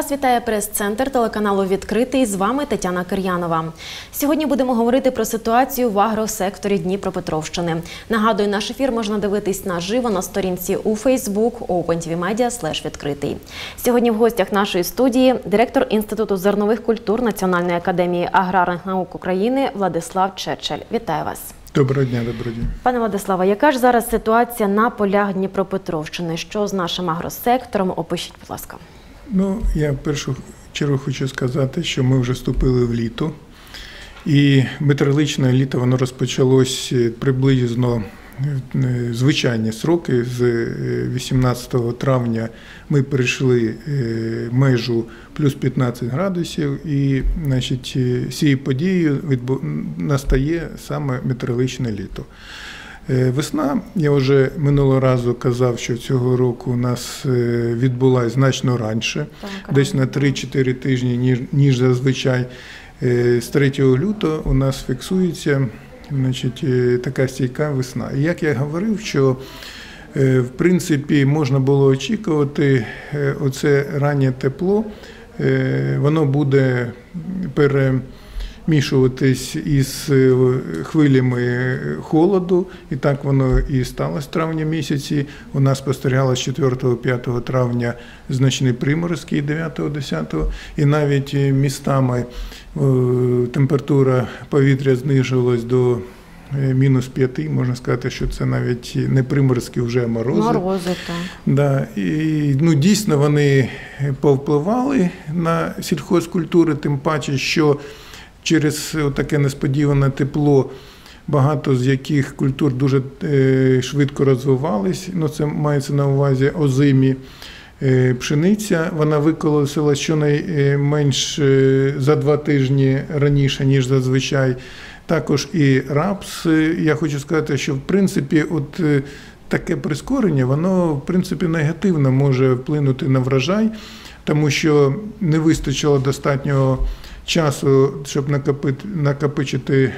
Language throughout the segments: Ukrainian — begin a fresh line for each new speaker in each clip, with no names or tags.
Вас вітає прес-центр телеканалу «Відкритий». З вами Тетяна Кир'янова. Сьогодні будемо говорити про ситуацію в агросекторі Дніпропетровщини. Нагадую, наш ефір можна дивитись наживо на сторінці у Facebook OpenTVMedia/відкритий. Сьогодні в гостях нашої студії директор Інституту зернових культур Національної академії аграрних наук України Владислав Чечель. Вітаю вас.
Доброго дня, доброго дня.
Пане Владиславе, яка ж зараз ситуація на полях Дніпропетровщини? Що з нашим агросектором? Опишіть, будь ласка.
Я в першу чергу хочу сказати, що ми вже вступили в літо. І метеорологічне літо, воно розпочалось приблизно звичайні сроки. З 18 травня ми перейшли межу плюс 15 градусів. І, значить, цією подією настає саме метеорологічне літо. Весна, я вже минулого разу казав, що цього року у нас відбулася значно раніше, десь на 3-4 тижні, ніж зазвичай. З 3 лютого у нас фіксується, значить, така стійка весна. І як я говорив, що в принципі можна було очікувати оце раннє тепло, воно буде перемішуватись із хвилями холоду, і так воно і сталося в травні місяці. У нас спостерігалось 4-5 травня значні приморозки, 9-10, і навіть містами температура повітря знижувалась до -5, можна сказати, що це навіть не приморозки, вже морози.
Морози, так.
Да. І, дійсно вони повпливали на сільхозкультури, тим паче, що через таке несподіване тепло багато з яких культур дуже швидко розвивались. Це мається на увазі озимі. Пшениця, вона виколосила щонайменш за 2 тижні раніше, ніж зазвичай. Також і рапс. Я хочу сказати, що в принципі таке прискорення, воно в принципі негативно може вплинути на врожай, тому що не вистачило достатнього часу, щоб накопичити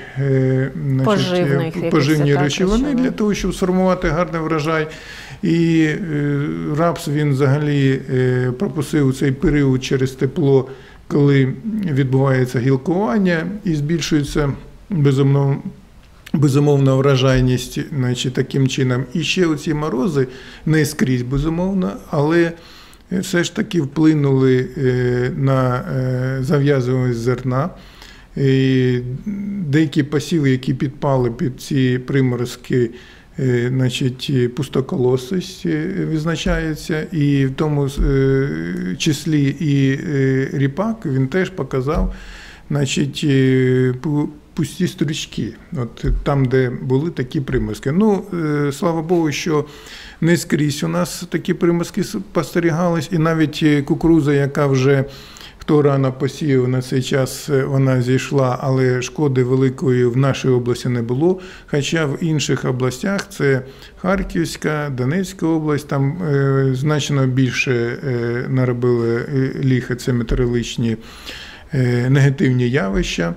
поживні речовини для того, щоб сформувати гарний врожай. І рапс, він взагалі пропустив цей період через тепло, коли відбувається гілкування і збільшується безумовно врожайність, значить, таким чином. І ще оці морози не скрізь, безумовно, але все ж таки вплинули на зав'язуваність зерна. І деякі посіви, які підпали під ці приморозки, значить, пустоколосість відзначається, і в тому числі і ріпак, він теж показав, значить, пусті стрічки, там, де були такі приморозки. Слава Богу, що не скрізь у нас такі приморозки спостерігались, і навіть кукурудза, яка вже хто рано посіяв, на цей час вона зійшла, але шкоди великої в нашій області не було. Хоча в інших областях, це Харківська, Донецька область, там значно більше наробили лиха, це метеорологічні негативні явища.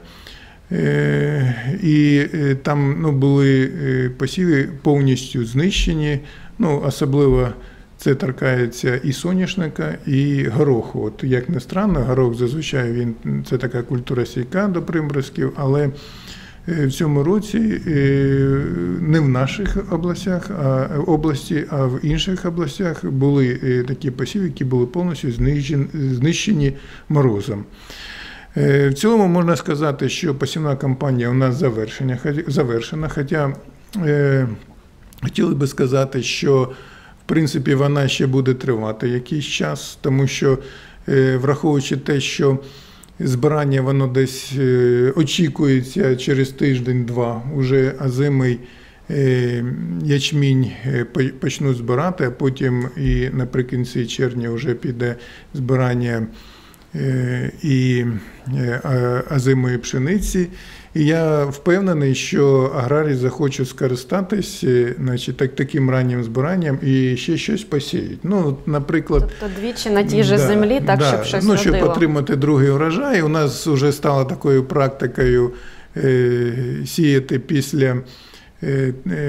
І там були посіви повністю знищені, особливо це торкається і соняшника, і гороху. Як не странно, горох зазвичай це така культура стійка до приморозків, але в цьому році не в наших області, а в інших областях були такі посіви, які були повністю знищені морозом. В цілому можна сказати, що посівна кампанія у нас завершена, хоча хотіли би сказати, що в принципі вона ще буде тривати якийсь час, тому що, враховуючи те, що збирання воно десь очікується через тиждень-два, уже озимий ячмінь почнуть збирати, а потім і наприкінці червня вже піде збирання і озимої пшениці. І я впевнений, що аграрії захочуть скористатись, значить, таким раннім збиранням і ще щось посіють. Наприклад,
тобто двічі на тій же землі, так, щоб щось родило.
Щоб отримати другий урожай. У нас вже стало такою практикою сіяти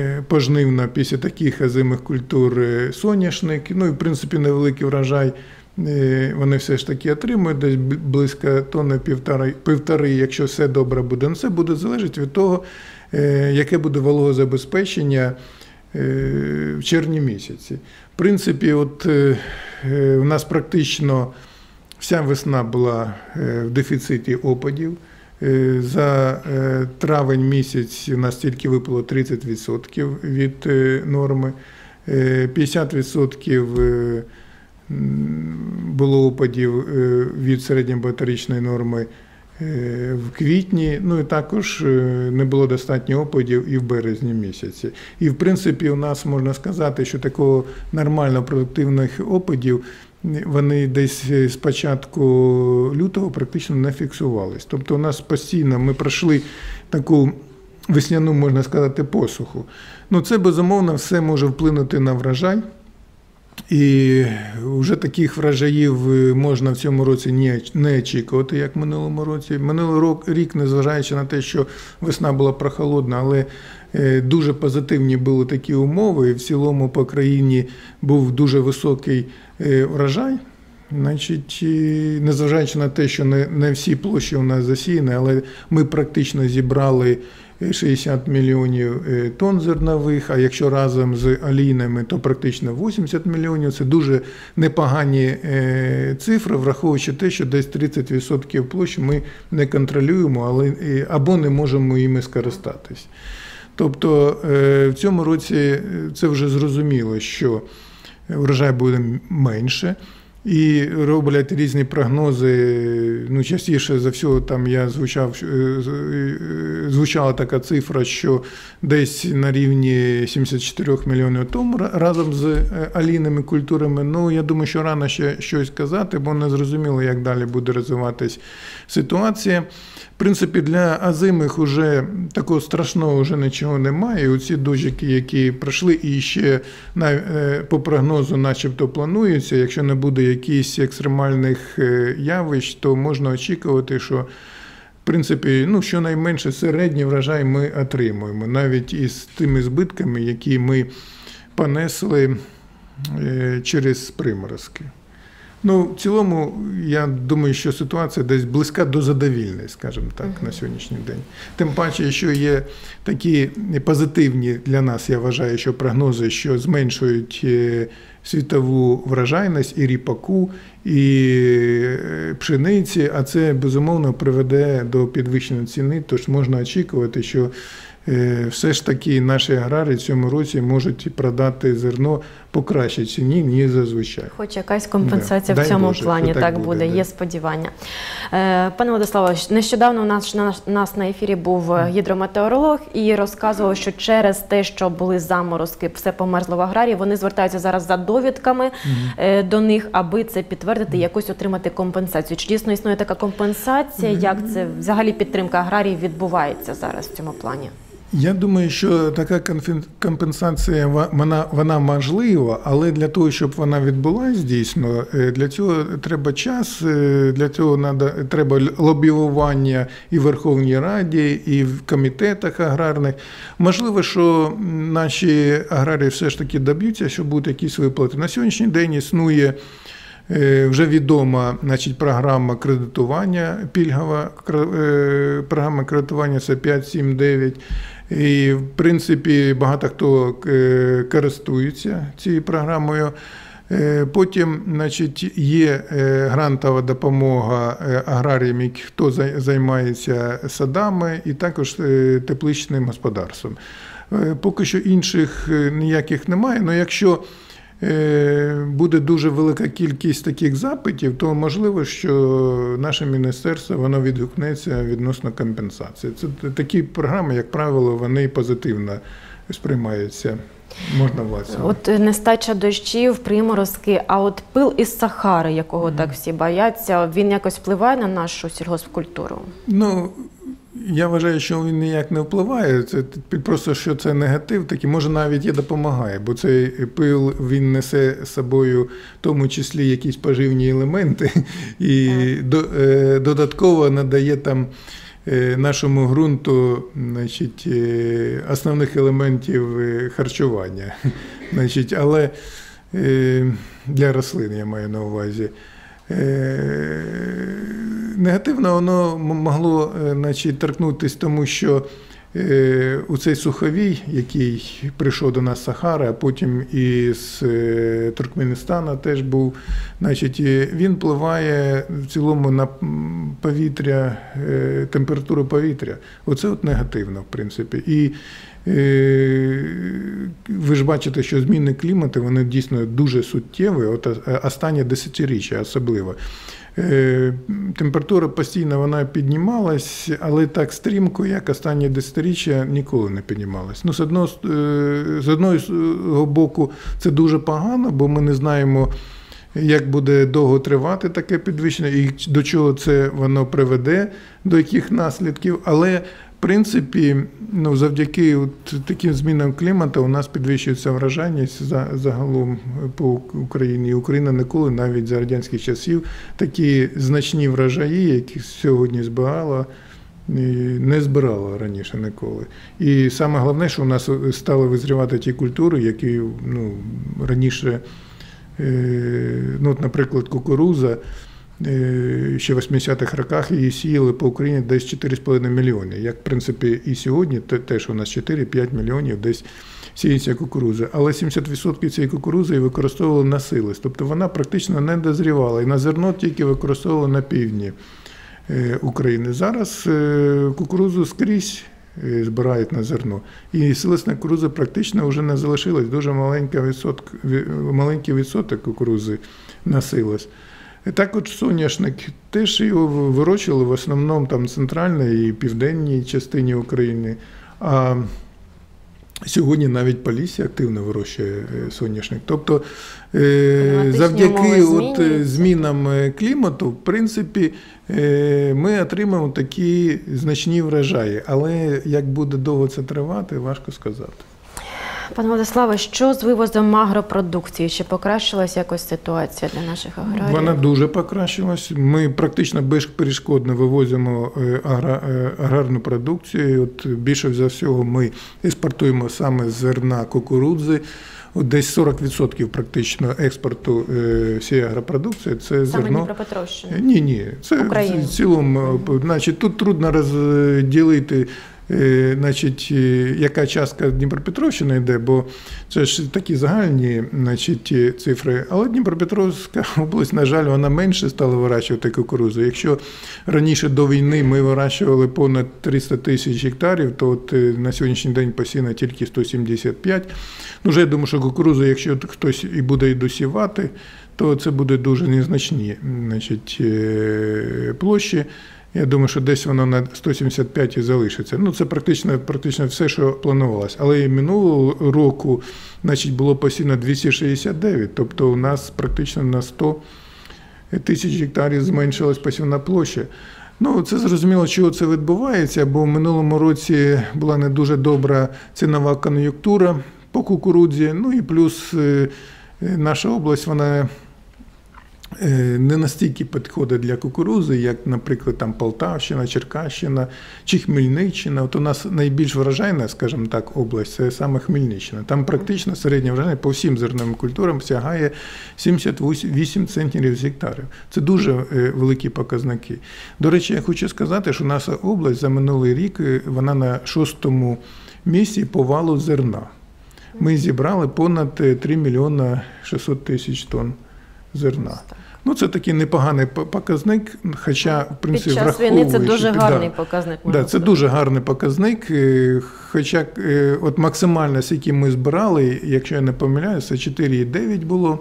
пожнивно після таких озимих культур соняшник. І, в принципі, невеликий врожай вони все ж таки отримують десь близько тонни півтори, якщо все добре буде. Це буде залежати від того, яке буде вологозабезпечення в червні місяці. В принципі, у нас практично вся весна була в дефіциті опадів. За травень місяць у нас тільки випало 30% від норми, 50% було опадів від середньобаторічної норми в квітні, і також не було достатньо опадів і в березні місяці. І в принципі у нас можна сказати, що такого нормально продуктивних опадів вони десь з початку лютого практично не фіксувались. Тобто у нас постійно ми пройшли таку весняну, можна сказати, посуху. Це, безумовно, все може вплинути на врожай. І вже таких врожаїв можна в цьому році не очікувати, як в минулому році. Минулий рік, незважаючи на те, що весна була прохолодна, але дуже позитивні були такі умови, і в цілому по країні був дуже високий врожай. Незважаючи на те, що не всі площі у нас засіяні, але ми практично зібрали 60 мільйонів тонн зернових, а якщо разом з олійними, то практично 80 мільйонів. Це дуже непогані цифри, враховуючи те, що десь 30% площі ми не контролюємо або не можемо їми скористатись. Тобто в цьому році це вже зрозуміло, що врожай буде менше. І роблять різні прогнози, частіше за всього там звучала така цифра, що десь на рівні 74 мільйонів тонн разом з олійними культурами. Я думаю, що рано ще щось казати, бо не зрозуміло, як далі буде розвиватись ситуація. В принципі, для озимих уже такого страшного вже нічого немає. Оці дощики, які пройшли і ще по прогнозу начебто плануються, якщо не буде якихось екстремальних явищ, то можна очікувати, що в принципі, щонайменше середній врожай ми отримуємо, навіть із тими збитками, які ми понесли через приморозки. В цілому, я думаю, що ситуація десь близька до задовільної, скажімо так, на сьогоднішній день. Тим паче, що є такі позитивні для нас, я вважаю, що прогнози, що зменшують світову врожайність і ріпаку, і пшениці, а це, безумовно, приведе до підвищення ціни, тож можна очікувати, що все ж таки наші аграрії в цьому році можуть продати зерно по кращій ціні, ніж зазвичай.
Хоч якась компенсація в цьому плані, так буде, є сподівання. Пане Владиславе, нещодавно у нас на ефірі був гідрометеоролог і розказував, що через те, що були заморозки, все померзло в аграрії, вони звертаються зараз за довідками до них, аби це підтвердити, якось отримати компенсацію. Чи дійсно існує така компенсація? Як це взагалі підтримка аграрії відбувається зараз в цьому плані?
Я думаю, що така компенсація, вона можлива, але для того, щоб вона відбулася дійсно, для цього треба час, для цього треба лобіювання і в Верховній Раді, і в комітетах аграрних. Можливо, що наші аграрії все ж таки доб'ються, що будуть якісь виплати. На сьогоднішній день існує вже відома, програма кредитування, пільгова програма кредитування, це 5, 7, 9. І, в принципі, багато хто користується цією програмою. Потім, є грантова допомога аграріям, хто займається садами, і також тепличним господарством. Поки що інших ніяких немає, але якщо буде дуже велика кількість таких запитів, то можливо, що наше міністерство воно відгукнеться відносно компенсації. Це такі програми, як правило, вони позитивно сприймаються. Можна власне.
От нестача дощів, приморозки, а от пил із Сахари, якого так всі бояться, він якось впливає на нашу сільгоспкультуру?
Я вважаю, що він ніяк не впливає, це просто, що це негатив, такий, може навіть і допомагає, бо цей пил, він несе з собою в тому числі якісь поживні елементи і додатково надає там нашому ґрунту, основних елементів харчування. Але для рослин, я маю на увазі. Негативно воно могло, значить, торкнутися, тому що у цей суховій, який прийшов до нас з Сахари, а потім і з Туркменістана теж був, значить, він впливає в цілому на повітря, температуру повітря. Оце от негативно, в принципі. І ви ж бачите, що зміни клімату, вони дійсно дуже суттєві, от останнє десятиріччя особливо. Температура постійно вона піднімалась, але так стрімко, як останнє десятиріччя, ніколи не піднімалась. Ну, з одного боку, це дуже погано, бо ми не знаємо, як буде довго тривати таке підвищення і до чого це воно приведе, до яких наслідків. Але в принципі, ну, завдяки таким змінам клімату у нас підвищується врожайність загалом по Україні. Україна ніколи, навіть за радянських часів, такі значні врожаї, які сьогодні збирала, не збирала раніше ніколи. І саме головне, що у нас стали визрівати ті культури, які, ну, раніше, ну, наприклад, кукурудза, ще в 80-х роках її сіяли по Україні десь 4,5 мільйони. Як, в принципі, і сьогодні теж у нас 4-5 мільйонів десь сіється кукурудза. Але 70% цієї кукурудзи використовували на силос. Тобто вона практично не дозрівала. І на зерно тільки використовували на півдні України. Зараз кукурудзу скрізь збирають на зерно. І силосна кукурудза практично вже не залишилась. Дуже маленький відсоток кукурудзи на силос. Також соняшник, теж його вирощували в основному там центральній і південній частині України, а сьогодні навіть Полісся активно вирощує соняшник. Тобто завдяки змінам клімату, в принципі, ми отримаємо такі значні врожаї, але як буде довго це тривати, важко сказати.
Пане Владиславе, що з вивозом агропродукції? Чи покращилась якось ситуація для наших аграріїв?
Вона дуже покращилась. Ми практично безперешкодно вивозимо аграрну продукцію. От більше за всього ми експортуємо саме зерна кукурудзи. Десь 40% практично експорту всієї агропродукції – це зерно.
Саме Дніпропетровщина?
Ні. Це Україна. В цілому, значить, тут трудно розділити, значить, яка частка Дніпропетровщини йде, бо це ж такі загальні, значить, цифри. Але Дніпропетровська область, на жаль, вона менше стала вирощувати кукурудзу. Якщо раніше до війни ми вирощували понад 300 тисяч гектарів, то от на сьогоднішній день посіяно тільки 175. Ну, вже я думаю, що кукурудзу, якщо хтось і буде і досівати, то це буде дуже незначні, значить, площі. Я думаю, що десь воно на 175 і залишиться. Ну, це практично все, що планувалося. Але і минулого року, значить, було посіяно 269, тобто у нас практично на 100 тисяч гектарів зменшилась посівна площа. Ну, це зрозуміло, чого це відбувається, бо в минулому році була не дуже добра цінова кон'юнктура по кукурудзі, ну і плюс наша область, вона не настільки підходить для кукурудзи, як, наприклад, там Полтавщина, Черкащина чи Хмельниччина. От у нас найбільш врожайна, скажімо так, область – це саме Хмельниччина. Там практично середня врожайність по всім зерновим культурам сягає 78 центнерів з гектарів. Це дуже великі показники. До речі, я хочу сказати, що наша область за минулий рік, вона на 6-му місці по валу зерна. Ми зібрали понад 3 мільйона 600 тисяч тонн зерна. Ну, це такий непоганий показник, хоча, в принципі,
під час війни це дуже гарний показник.
Це дуже гарний показник, хоча от максимально, скільки ми збирали, якщо я не помиляюся, 4,9 було.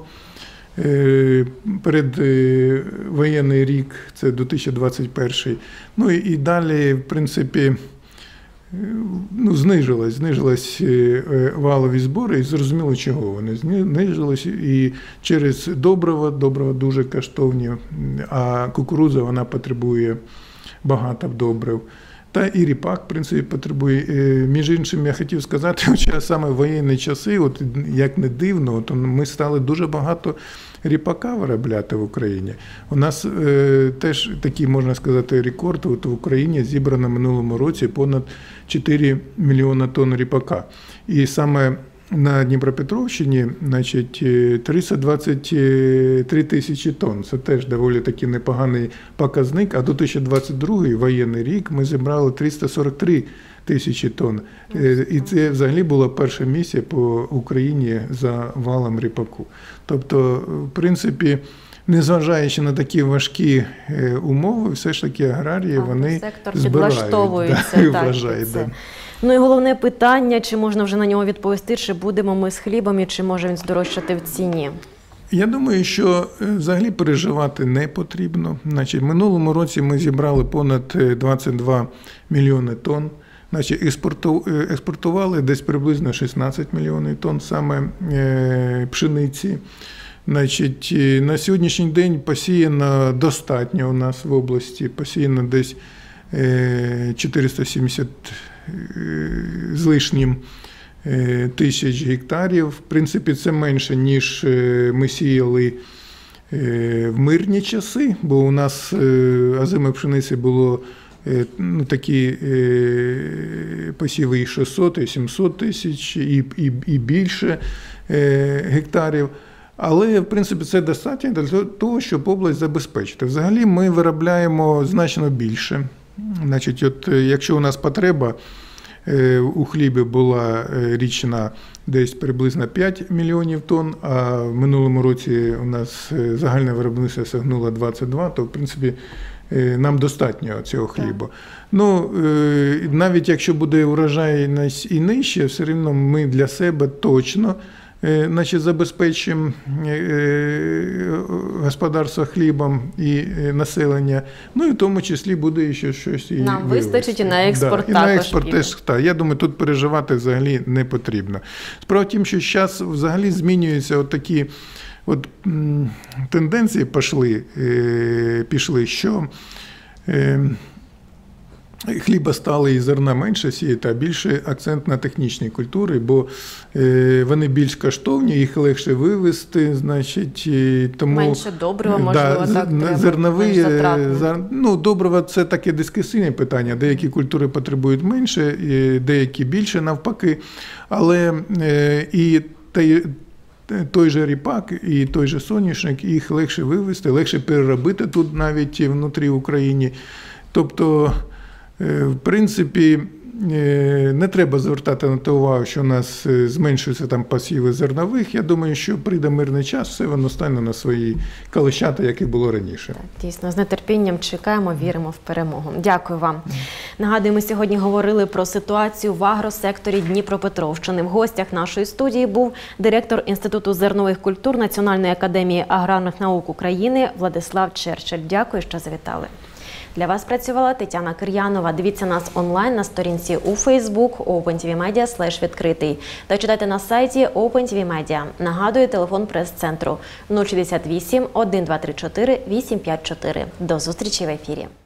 Перед воєнний рік, це 2021. Ну і далі, в принципі, ну, знижувались валові збори, і зрозуміло, чого вони знижувалися. І через добрива дуже коштовні, а кукурудза, вона потребує багато добрив. Та і ріпак, в принципі, потребує. Між іншим, я хотів сказати, що саме в воєнні часи, от як не дивно, от ми стали дуже багато ріпака виробляти в Україні. У нас теж такий, можна сказати, рекорд. От в Україні зібрано в минулому році понад 4 мільйона тонн ріпака. І саме на Дніпропетровщині, значить, 323 тисячі тонн. Це теж доволі таки непоганий показник. А до 2022 воєнний рік ми зібрали 343 тисячі тонн. І це взагалі було перше місце по Україні за валом ріпаку. Тобто, в принципі, незважаючи на такі важкі умови, все ж таки аграрії, вони
сектор
підлаштовуються і вважають.
Ну і головне питання, чи можна вже на нього відповісти, чи будемо ми з хлібом і чи може він здорожчати в ціні?
Я думаю, що взагалі переживати не потрібно. Значить, в минулому році ми зібрали понад 22 мільйони тонн. Значить, експортували десь приблизно 16 мільйонів тонн саме пшениці. Значить, на сьогоднішній день посіяно достатньо у нас в області, посіяно десь 470 з лишнім тисяч гектарів. В принципі, це менше, ніж ми сіяли в мирні часи, бо у нас озимої пшениці було такі посіви і 600, і 700 тисяч, і більше гектарів. Але, в принципі, це достатньо для того, щоб область забезпечити. Взагалі, ми виробляємо значно більше. Значить, от, якщо у нас потреба у хлібі була річна десь приблизно 5 мільйонів тонн, а в минулому році у нас загальне виробництво сягнуло 22, то, в принципі, нам достатньо цього хлібу. Ну, навіть якщо буде урожайність і нижче, все рівно ми для себе точно забезпечимо господарство хлібом і населення, ну і в тому числі буде ще щось і
нам вистачить і на експорт
і
також.
На експорт теж, так. Я думаю, тут переживати взагалі не потрібно. Справа в тім, що зараз взагалі змінюються такі тенденції пішли, що хліба стали і зерна менше сіяти, а більше акцент на технічні культури, бо вони більш коштовні, їх легше вивезти, значить, тому...
Менше добрива, можливо, так треба,
зернові, добрива – це таке дискусійне питання. Деякі культури потребують менше, деякі більше навпаки, але і той же ріпак і той же соняшник, їх легше вивезти, легше переробити тут навіть внутрі України. Тобто, в принципі, не треба звертати на те увагу, що у нас зменшуються там посіви зернових. Я думаю, що прийде мирний час, все воно стане на свої колищата, як і було раніше.
Дійсно, з нетерпінням чекаємо, віримо в перемогу. Дякую вам. Нагадую, ми сьогодні говорили про ситуацію в агросекторі Дніпропетровщини. В гостях нашої студії був директор Інституту зернових культур Національної академії аграрних наук України Владислав Черчель. Дякую, що завітали. Для вас працювала Тетяна Кир'янова. Дивіться нас онлайн на сторінці у Facebook OpenTVMedia/відкритий та читайте на сайті OpenTV Media. Нагадую, телефон прес-центру 068 1234 854. До зустрічі в ефірі.